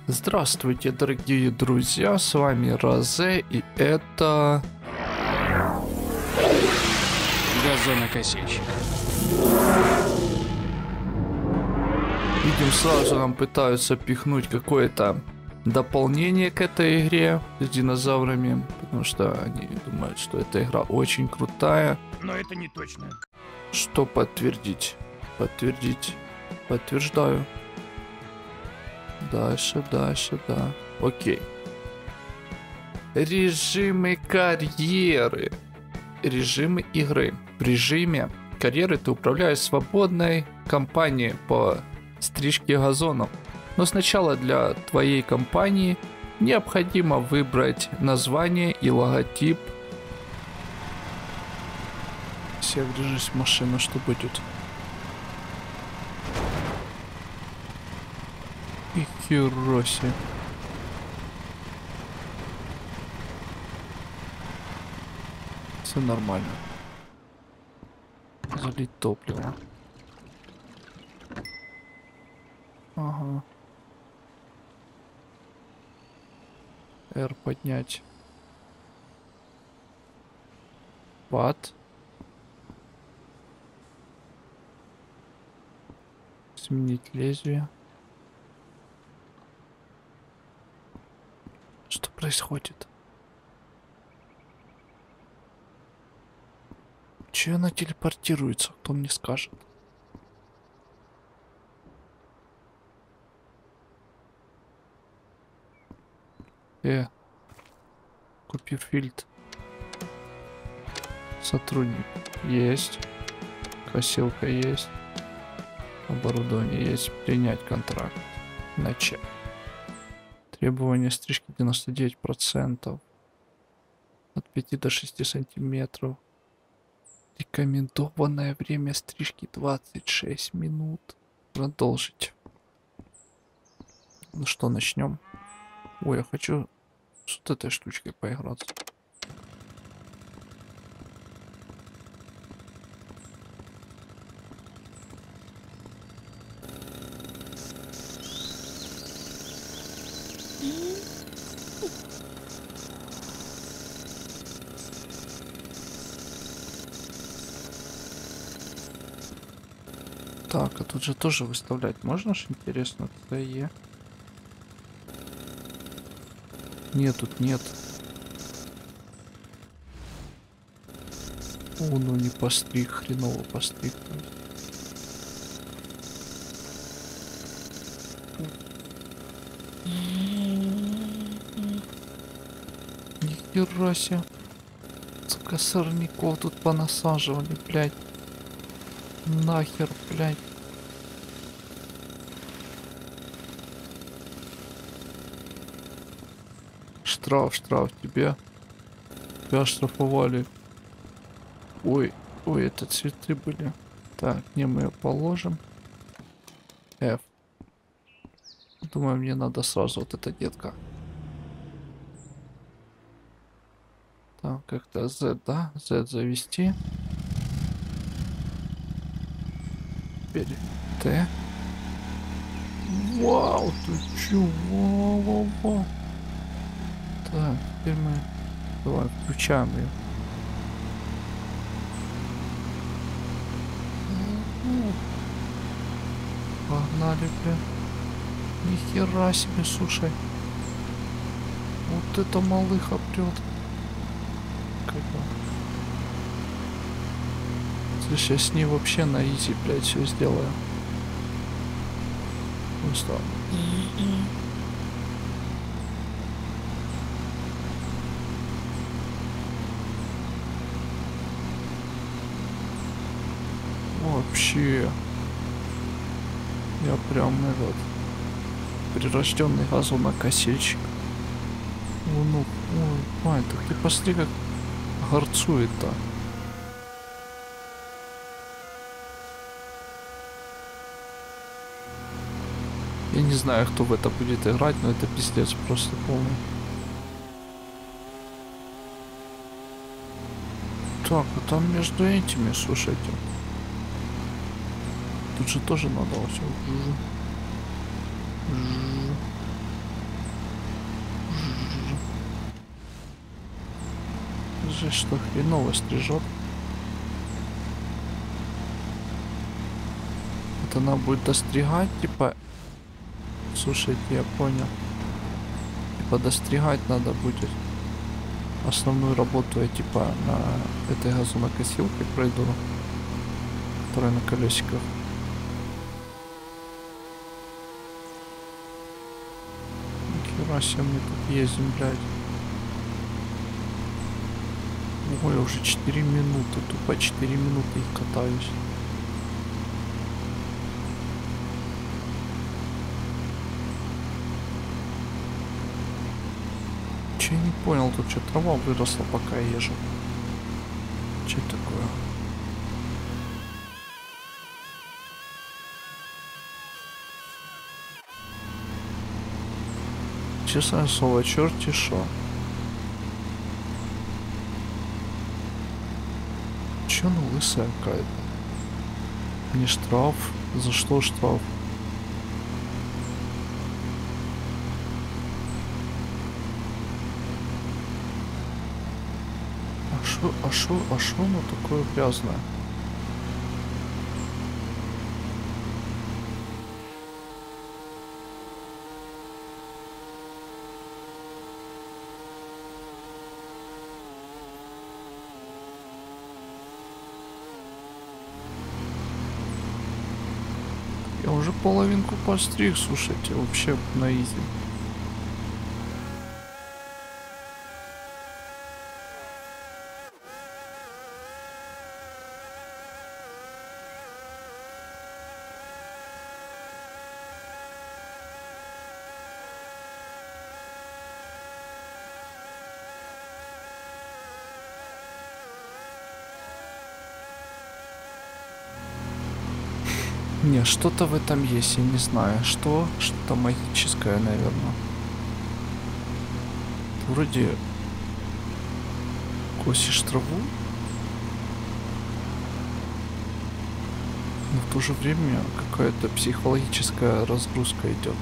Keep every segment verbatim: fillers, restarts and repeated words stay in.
Здравствуйте, дорогие друзья, с вами Розе, и это... Газонокосильщик. Видим, сразу нам пытаются пихнуть какое-то дополнение к этой игре с динозаврами, потому что они думают, что эта игра очень крутая. Но это не точно. Что подтвердить? Подтвердить. Подтверждаю. Дальше, дальше, да. Окей. Режимы карьеры. Режимы игры. В режиме карьеры ты управляешь свободной компанией по стрижке газонов. Но сначала для твоей компании необходимо выбрать название и логотип. Все, врежись в машину, что будет. И хероси. Все нормально. Залить топливо. Ага. R поднять. Пад. Сменить лезвие. Что происходит? Че она телепортируется? Кто мне скажет? Э, Купперфильд. Сотрудник есть. Косилка есть. Оборудование есть. Принять контракт. Начать. Требования стрижки девяносто девять процентов. От пяти до шести сантиметров. Рекомендованное время стрижки двадцать шесть минут. Продолжить. Ну что, начнем? Ой, я хочу с вот этой штучкой поиграться. Так, а тут же тоже выставлять можно ж, интересно, ТЕ? Нет, тут нет. О, ну не постриг, хреново постриг. Нихера себе. Сука, сорняков тут понасаживали, блядь. Нахер, блядь. Штраф, штраф тебе. Тебя оштрафовали. Ой, ой, это цветы были. Так, где мы ее положим? F. Думаю, мне надо сразу вот эта детка. Так, как-то Z, да? Z завести. Теперь Т. Вау, ты чё? Вау, вау, вау. Так, теперь мы... Давай, включаем ее. Погнали, бля. Нихера себе, слушай. Вот это малыха прет. Как бы. Слушай, я с ней вообще на изи, блядь, все сделаю. Просто. Вообще. Я прям этот прирожденный газонокосильщик. О, ну, ой, май, так ты посмотри, как горцует-то. Я не знаю, кто в это будет играть, но это пиздец просто полный. Так, а там между этими, слушайте. Тут же тоже надо все. скажи, что хреново стрижет. Это она будет достригать, типа. Слушайте, я понял. Типа достригать надо будет. Основную работу я типа на этой газонокосилке пройду, которая на колесиках. Нихера себе мы тут ездим, блядь. Ой, уже четыре минуты, тупо четыре минуты и катаюсь. Че я не понял, тут что, трава выросла, пока я езжу. Че это такое? Честное слово, черти шо. Че она лысая какая-то? Не штраф? За что штраф? А шо, а шо, а шо оно такое грязное? Я уже половинку постриг, слушайте, вообще на изи. Не, что-то в этом есть, я не знаю. Что? Что-то магическое, наверное. Вроде косишь траву, но в то же время какая-то психологическая разгрузка идет.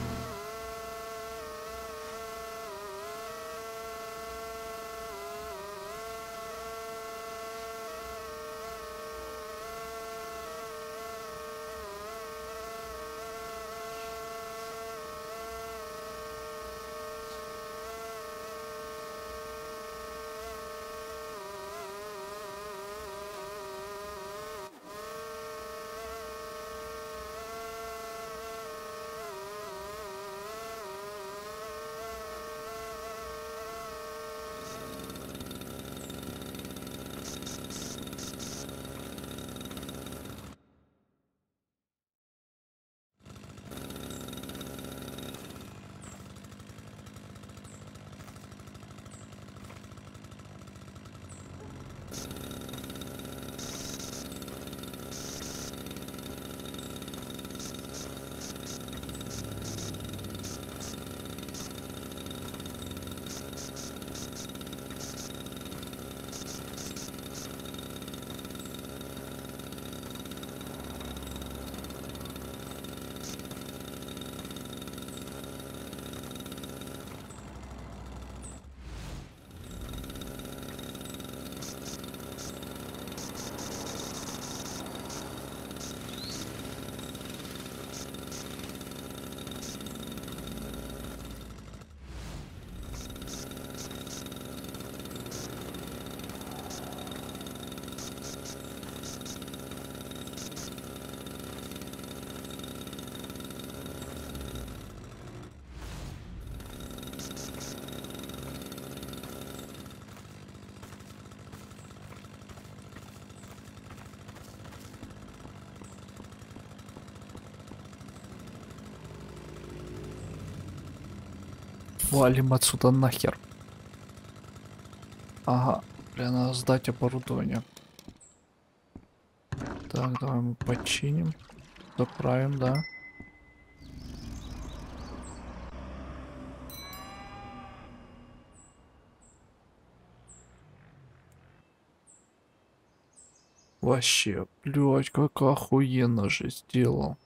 Валим отсюда нахер. Ага, бля, надо сдать оборудование. Так, давай мы починим. Заправим, да. Вообще, блядь, как охуенно же сделал.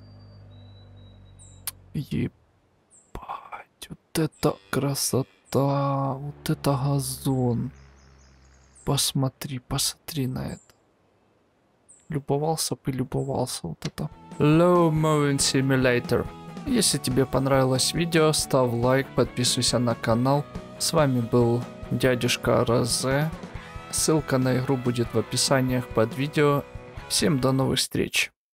Ебать, вот это красота, вот это газон. Посмотри, посмотри на это. Любовался бы, любовался вот это. Low Moving Simulator. Если тебе понравилось видео, ставь лайк, подписывайся на канал. С вами был дядюшка Розе. Ссылка на игру будет в описании под видео. Всем до новых встреч.